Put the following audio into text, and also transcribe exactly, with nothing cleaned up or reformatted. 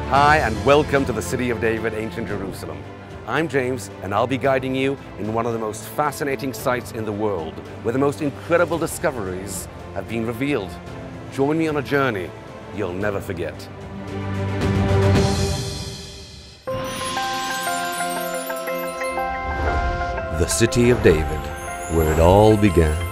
Hi and welcome to the City of David, ancient Jerusalem. I'm James and I'll be guiding you in one of the most fascinating sites in the world, where the most incredible discoveries have been revealed. Join me on a journey you'll never forget. The City of David, where it all began.